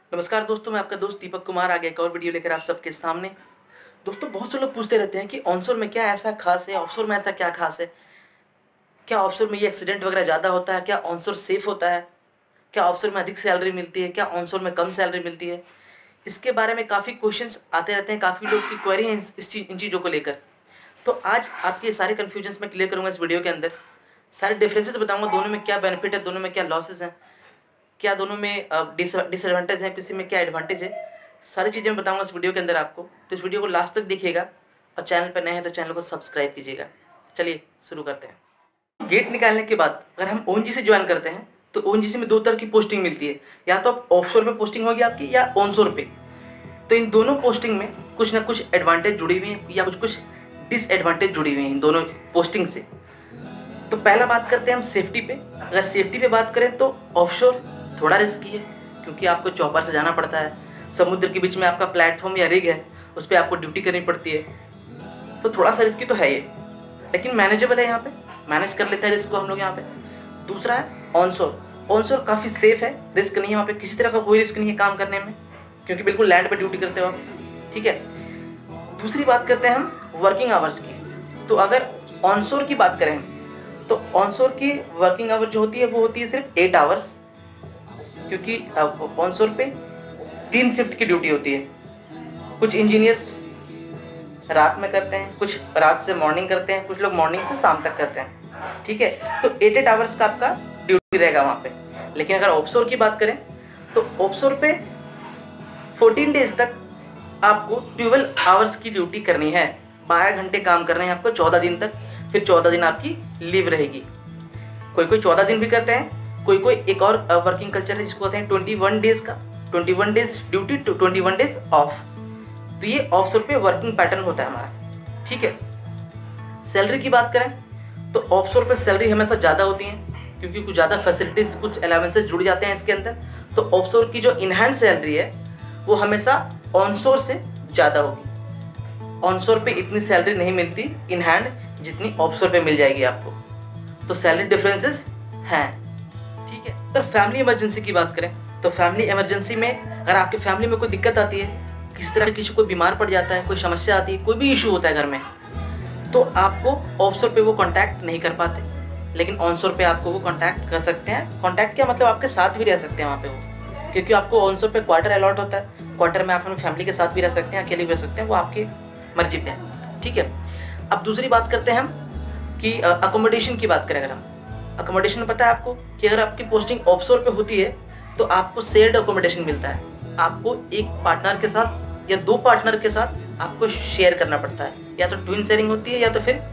नमस्कार दोस्तों, मैं आपका दोस्त दीपक कुमार आ गया एक और वीडियो लेकर आप सबके सामने। दोस्तों, बहुत से लोग पूछते रहते हैं कि ऑनशोर में क्या ऐसा खास है, ऑफशोर में ऐसा क्या खास है, क्या ऑफशोर में ये एक्सीडेंट वगैरह ज़्यादा होता है, क्या ऑनशोर सेफ होता है, क्या ऑफशोर में अधिक सैलरी मिलती है, क्या ऑनशोर में कम सैलरी मिलती है। इसके बारे में काफ़ी क्वेश्चंस आते रहते हैं, काफ़ी लोग की क्वेरी है इन चीज़ों को लेकर। तो आज आपके ये सारे कन्फ्यूजन्स मैं क्लियर करूँगा इस वीडियो के अंदर। सारे डिफरेंसेस बताऊँगा, दोनों में क्या बेनिफिट है, दोनों में क्या लॉसेस हैं, क्या दोनों में डिसएडवांटेज है, किसी में क्या एडवांटेज है, सारी चीज़ें मैं बताऊंगा इस वीडियो के अंदर आपको। तो इस वीडियो को लास्ट तक देखिएगा और चैनल पर नए हैं तो चैनल को सब्सक्राइब कीजिएगा। चलिए शुरू करते हैं। गेट निकालने के बाद अगर हम ओएनजीसी ज्वाइन करते हैं तो ओएनजीसी में दो तरह की पोस्टिंग मिलती है, या तो आप ऑफशोर में पोस्टिंग होगी आपकी या ऑनशोर पे। तो इन दोनों पोस्टिंग में कुछ ना कुछ एडवांटेज जुड़ी हुई हैं या कुछ डिसएडवांटेज जुड़ी हुई हैं इन दोनों पोस्टिंग से। तो पहला बात करते हैं हम सेफ्टी पे। अगर सेफ्टी पे बात करें तो ऑफशोर थोड़ा रिस्की है, क्योंकि आपको चॉपर से जाना पड़ता है, समुद्र के बीच में आपका प्लेटफॉर्म या रिग है, उस पर आपको ड्यूटी करनी पड़ती है। तो थोड़ा सा रिस्की तो है ये, लेकिन मैनेजेबल है, यहाँ पे मैनेज कर लेते हैं रिस्क को हम लोग यहाँ पे। दूसरा है ऑनशोर। ऑनशोर काफ़ी सेफ है, रिस्क नहीं है वहाँ पे, किसी तरह का कोई रिस्क नहीं है काम करने में, क्योंकि बिल्कुल लैंड पर ड्यूटी करते हो आप। ठीक है। दूसरी बात करते हैं हम वर्किंग आवर्स की। तो अगर ऑनशोर की बात करें तो ऑनशोर की वर्किंग आवर जो होती है वो होती है सिर्फ 8 आवर्स, क्योंकि ऑनशोर पे 3 शिफ्ट की ड्यूटी होती है। कुछ इंजीनियर्स रात में करते हैं, कुछ रात से मॉर्निंग करते हैं, कुछ लोग मॉर्निंग से शाम तक करते हैं। ठीक है। तो 8 आवर्स का आपका ड्यूटी रहेगा वहाँ पे। लेकिन अगर ऑफशोर की बात करें तो ऑफशोर पे 14 डेज तक आपको 12 आवर्स की ड्यूटी करनी है, 12 घंटे काम करने हैं आपको 14 दिन तक, फिर 14 दिन आपकी लीव रहेगी। कोई 14 दिन भी करते हैं, कोई एक और वर्किंग कल्चर है जिसको कहते हैं 21 डेज का, 21 days duty to 21 days off. तो ये ऑफशोर पे वर्किंग पैटर्न होता है हमारा। ठीक है। सैलरी की बात करें तो ऑफशोर पे सैलरी हमेशा ज़्यादा होती है, क्योंकि कुछ ज़्यादा फैसिलिटीज, कुछ अलाउंसेस जुड़ जाते हैं इसके अंदर। तो ऑफशोर की जो इनहैंड सैलरी है वो हमेशा ऑनशोर से ज़्यादा होगी। ऑनशोर पे इतनी सैलरी नहीं मिलती इन हैंड जितनी ऑफशोर पे मिल जाएगी आपको। तो सैलरी डिफरेंसेस हैं। ठीक है। अगर फैमिली इमरजेंसी की बात करें तो फैमिली इमरजेंसी में अगर आपकी फैमिली में कोई दिक्कत आती है, किसी तरह किसी कोई बीमार पड़ जाता है, कोई समस्या आती है, कोई भी इशू होता है घर में, तो आपको ऑफशोर पे वो कांटेक्ट नहीं कर पाते, लेकिन ऑनशोर पे आपको वो कांटेक्ट कर सकते हैं। कांटेक्ट क्या मतलब, आपके साथ भी रह सकते हैं वहाँ पे वो, क्योंकि आपको ऑनशोर पे क्वार्टर अलॉट होता है। क्वार्टर में आप अपनी फैमिली के साथ भी रह सकते हैं, अकेले भी रह सकते हैं, वो आपकी मर्जी पे है। ठीक है। अब दूसरी बात करते हैं हम कि अकोमोडेशन की बात करें। अगर हम अकोमोडेशन, पता है आपको कि अगर आपकी पोस्टिंग ऑफशोर पे होती है तो आपको शेयर्ड अकोमोडेशन मिलता है। आपको एक पार्टनर के साथ या 2 पार्टनर के साथ आपको शेयर करना पड़ता है, या तो ट्विन शेयरिंग होती है या तो फिर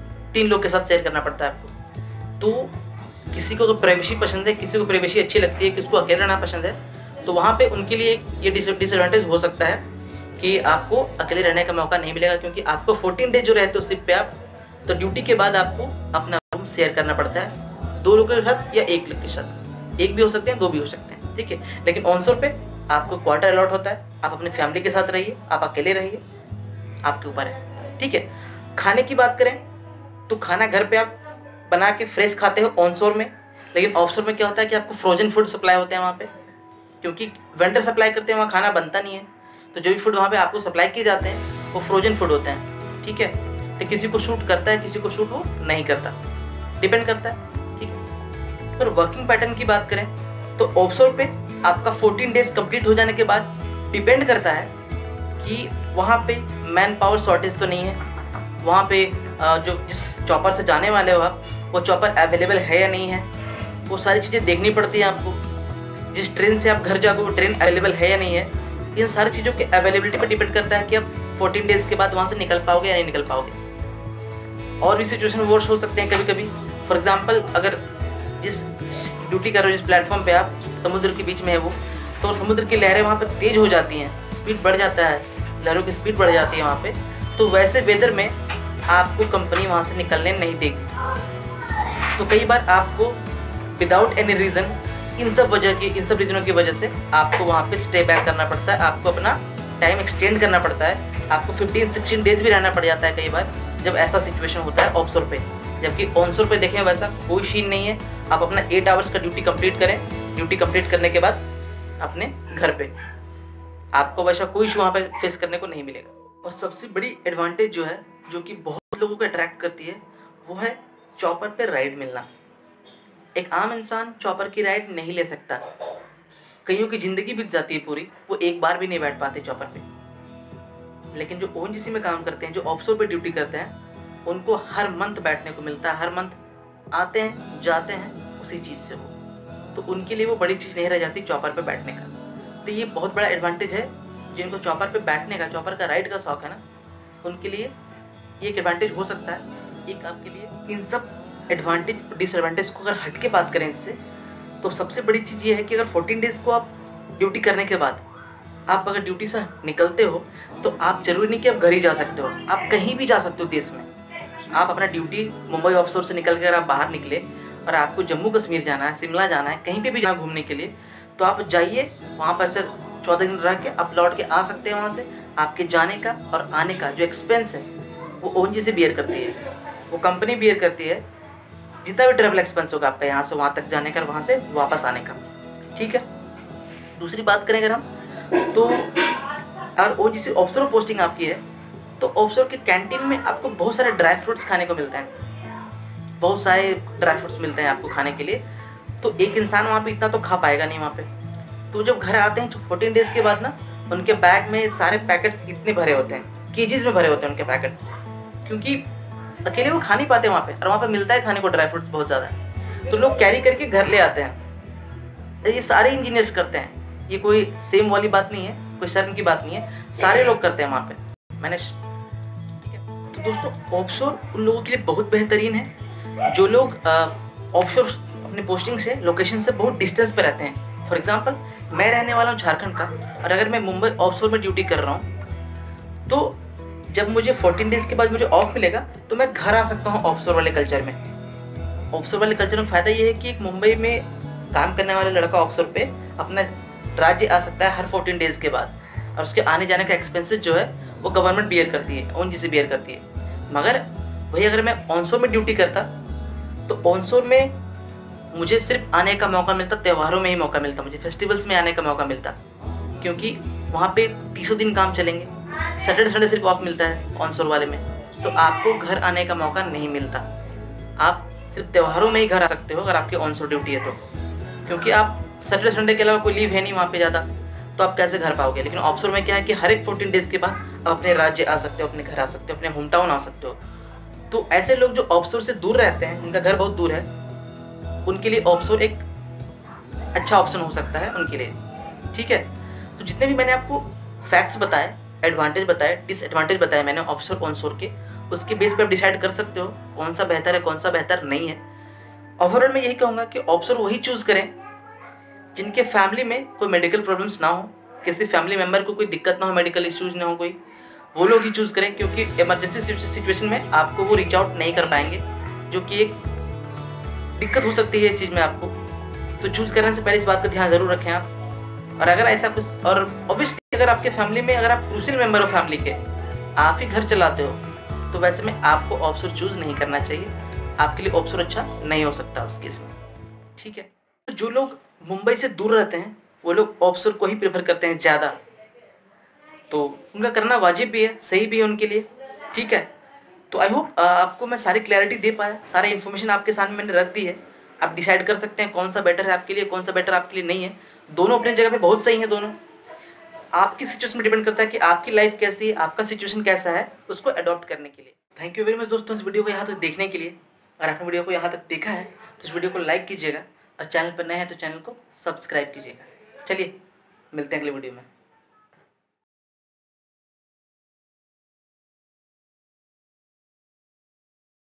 3 लोग के साथ शेयर करना पड़ता है आपको। तो किसी को प्राइवेसी पसंद है, किसी को प्राइवेसी अच्छी लगती है, किसी को अकेले रहना पसंद है, तो वहाँ पे उनके लिए ये डिसएडवांटेज हो सकता है कि आपको अकेले रहने का मौका नहीं मिलेगा, क्योंकि आपको 14 डेज जो रहते हो शिप पे आप, तो ड्यूटी के बाद आपको अपना रूम शेयर करना पड़ता है 2 लोगों के साथ या 1 लोग के साथ। 1 भी हो सकते हैं, 2 भी हो सकते हैं। ठीक है। लेकिन ऑनशोर पे आपको क्वार्टर अलॉट होता है, आप अपनी फैमिली के साथ रहिए, आप अकेले रहिए, आपके ऊपर है। ठीक है। खाने की बात करें तो खाना घर पे आप बना के फ्रेश खाते हो ऑनशोर में, लेकिन ऑफशोर में क्या होता है कि आपको फ्रोजन फूड सप्लाई होते हैं वहाँ पे, क्योंकि वेंडर सप्लाई करते हैं, वहाँ खाना बनता नहीं है। तो जो भी फूड वहाँ पे आपको सप्लाई किए जाते हैं वो फ्रोजन फूड होते हैं। ठीक है। तो किसी को शूट करता है, किसी को शूट वो नहीं करता, डिपेंड करता है। ठीक है। पर वर्किंग पैटर्न की बात करें तो ऑफशोर पे आपका 14 डेज कंप्लीट हो जाने के बाद डिपेंड करता है कि वहाँ पे मैन पावर शॉर्टेज तो नहीं है, वहाँ पे जो जिस चॉपर से जाने वाले हो आप, वो चॉपर अवेलेबल है या नहीं है, वो सारी चीज़ें देखनी पड़ती हैं आपको। जिस ट्रेन से आप घर जाओगे वो ट्रेन अवेलेबल है या नहीं है, इन सारी चीज़ों के अवेलेबिलिटी पर डिपेंड करता है कि आप 14 डेज के बाद वहाँ से निकल पाओगे या नहीं निकल पाओगे। और भी सिचुएशन वर्स हो सकते हैं कभी कभी। फॉर एग्जांपल, अगर जिस ड्यूटी कर रहे हो, जिस प्लेटफॉर्म पे आप, समुद्र के बीच में है वो, तो समुद्र की लहरें वहाँ पर तेज़ हो जाती हैं, स्पीड बढ़ जाता है, लहरों की स्पीड बढ़ जाती है वहाँ पे, तो वैसे वेदर में आपको कंपनी वहाँ से निकलने नहीं देगी। तो कई बार आपको विदाउट एनी रीज़न, इन सब रीजनों की वजह से आपको वहाँ पे स्टे बैक करना पड़ता है, आपको अपना टाइम एक्सटेंड करना पड़ता है, आपको 15-16 डेज भी रहना पड़ जाता है कई बार, जब ऐसा सिचुएशन होता है ऑफशोर पे। जबकि ऑनशोर पे देखें वैसा कोई सीन नहीं है, आप अपना 8 आवर्स का ड्यूटी कंप्लीट करें, ड्यूटी कंप्लीट करने के बाद अपने घर पे। आपको वैसा कोई इशू वहाँ पे फेस करने को नहीं मिलेगा। और सबसे बड़ी एडवांटेज जो है, जो कि बहुत लोगों को अट्रैक्ट करती है, वो है चॉपर पे राइड मिलना। एक आम इंसान चॉपर की राइड नहीं ले सकता। कईयों की ज़िंदगी बीत जाती है पूरी, वो एक बार भी नहीं बैठ पाते चॉपर पे। लेकिन जो ओएनजीसी में काम करते हैं, जो ऑफशोर पे ड्यूटी करते हैं, उनको हर मंथ बैठने को मिलता है। हर मंथ आते हैं जाते हैं उसी चीज़ से वो, तो उनके लिए वो बड़ी चीज़ नहीं रह जाती चॉपर पे बैठने का। तो ये बहुत बड़ा एडवांटेज है। जिनको चॉपर पे बैठने का, चॉपर का राइड का शौक है ना, उनके लिए ये एक एडवांटेज हो सकता है। एक आपके लिए इन सब एडवांटेज डिसएडवांटेज को अगर हट के बात करें इससे, तो सबसे बड़ी चीज़ ये है कि अगर 14 डेज़ को आप ड्यूटी करने के बाद आप अगर ड्यूटी से निकलते हो, तो आप जरूरी नहीं कि आप घर ही जा सकते हो, आप कहीं भी जा सकते हो देश में। आप अपना ड्यूटी मुंबई ऑफशोर से निकल कर आप बाहर निकले और आपको जम्मू कश्मीर जाना है, शिमला जाना है, कहीं पे भी जाना घूमने के लिए, तो आप जाइए। वहाँ पर से 14 दिन रह के आप लौट के आ सकते हैं। वहाँ से आपके जाने का और आने का जो एक्सपेंस है वो ओएनजीसी बियर करती है, वो कंपनी बियर करती है। जितना भी ट्रैवल एक्सपेंस होगा आपका यहाँ से वहाँ तक जाने का, वहाँ से वापस आने का, ठीक है। दूसरी बात करें अगर हम, तो अगर ओएनजीसी ऑफशोर पोस्टिंग आपकी है, तो ऑफशोर के कैंटीन में आपको बहुत सारे ड्राई फ्रूट्स खाने को मिलते हैं। बहुत सारे ड्राई फ्रूट्स मिलते हैं आपको खाने के लिए। तो एक इंसान वहाँ पे इतना तो खा पाएगा नहीं वहाँ पे। तो जब घर आते हैं 14 डेज के बाद ना, उनके बैग में सारे पैकेट्स इतने भरे होते हैं, केजीज में भरे होते हैं उनके पैकेट, क्योंकि अकेले वो खा नहीं पाते वहाँ पे, और वहाँ पे मिलता है खाने को ड्राई फ्रूट्स बहुत ज़्यादा, तो लोग कैरी करके घर ले आते हैं। तो ये सारे इंजीनियर्स करते हैं, ये कोई सेम वाली बात नहीं है, कोई शर्म की बात नहीं है, सारे लोग करते हैं वहाँ पे। मैंने तो दोस्तों ऑफशोर उन लोगों के लिए बहुत बेहतरीन है जो लोग ऑफशोर अपनी पोस्टिंग से, लोकेशन से बहुत डिस्टेंस पे रहते हैं। फॉर एग्जांपल मैं रहने वाला हूँ झारखंड का, और अगर मैं मुंबई ऑफशोर में ड्यूटी कर रहा हूँ, तो जब मुझे 14 डेज के बाद मुझे ऑफ मिलेगा, तो मैं घर आ सकता हूँ ऑफशोर वाले कल्चर में। ऑफशोर वाले कल्चर में फ़ायदा ये है कि एक मुंबई में काम करने वाला लड़का ऑफशोर पे अपना राज्य आ सकता है हर 14 डेज के बाद, और उसके आने जाने का एक्सपेंसेस जो है वो गवर्नमेंट बियर करती है, ओएनजीसी बियर करती है। मगर वही अगर मैं ऑनशोर में ड्यूटी करता, तो ऑनशोर में मुझे सिर्फ आने का मौका मिलता, त्योहारों में ही मौका मिलता, मुझे फेस्टिवल्स में आने का मौका मिलता, क्योंकि वहाँ पे 300 दिन काम चलेंगे, सैटरडे संडे सिर्फ ऑफ मिलता है ऑनशोर वाले में, तो आपको घर आने का मौका नहीं मिलता। आप सिर्फ त्योहारों में ही घर आ सकते हो अगर आपकी ऑनशोर ड्यूटी है तो, क्योंकि आप सैटरडे संडे के अलावा कोई लीव है नहीं वहाँ पे ज़्यादा, तो आप कैसे घर पाओगे। लेकिन ऑफशोर में क्या है कि हर एक 14 डेज के बाद आप अपने राज्य आ सकते हो, अपने घर आ सकते हो, अपने होम टाउन आ सकते हो। तो ऐसे लोग जो ऑफशोर से दूर रहते हैं, उनका घर बहुत दूर है, उनके लिए ऑफशोर एक अच्छा ऑप्शन हो सकता है उनके लिए, ठीक है। तो जितने भी मैंने आपको फैक्ट्स बताए, एडवांटेज बताए, डिसएडवांटेज बताए मैंने ऑफशोर ऑनशोर के, उसके बेस पे आप डिसाइड कर सकते हो कौन सा बेहतर है, कौन सा बेहतर नहीं है। ओवरऑल मैं यही कहूँगा कि ऑफशोर वही चूज़ करें जिनके फैमिली में कोई मेडिकल प्रॉब्लम्स ना हो, किसी फैमिली मेम्बर को कोई दिक्कत ना हो, मेडिकल इश्यूज ना हो कोई, वो लोग ही चूज़ करें, क्योंकि इमरजेंसी सिचुएशन में आपको वो रीच आउट नहीं कर पाएंगे, जो कि एक दिक्कत हो सकती है इस चीज़ में आपको। तो चूज़ करने से पहले इस बात का ध्यान ज़रूर रखें आप। और अगर ऐसा कुछ, और ऑब्वियसली अगर आपके फैमिली में, अगर आप क्रूशियल मेंबर हो फैमिली के, आप ही घर चलाते हो, तो वैसे में आपको ऑफशोर चूज़ नहीं करना चाहिए, आपके लिए ऑफशोर अच्छा नहीं हो सकता उस केस में, ठीक है। तो जो लोग मुंबई से दूर रहते हैं वो लोग ऑफशोर को ही प्रेफर करते हैं ज़्यादा, तो उनका करना वाजिब भी है, सही भी है उनके लिए, ठीक है। तो आई होप आपको मैं सारी क्लैरिटी दे पाया, सारी इन्फॉर्मेशन आपके सामने मैंने रख दी है। आप डिसाइड कर सकते हैं कौन सा बेटर है आपके लिए, कौन सा बेटर आपके लिए नहीं है। दोनों अपनी जगह पे बहुत सही है, दोनों आपकी सिचुएशन में डिपेंड करता है कि आपकी लाइफ कैसी है, आपका सिचुएशन कैसा है, उसको अडॉप्ट करने के लिए। थैंक यू वेरी मच दोस्तों इस वीडियो को यहाँ तक देखने के लिए। अगर आपने वीडियो को यहाँ तक देखा है तो इस वीडियो को लाइक कीजिएगा, और चैनल पर नए हैं तो चैनल को सब्सक्राइब कीजिएगा। चलिए मिलते हैं अगले वीडियो में।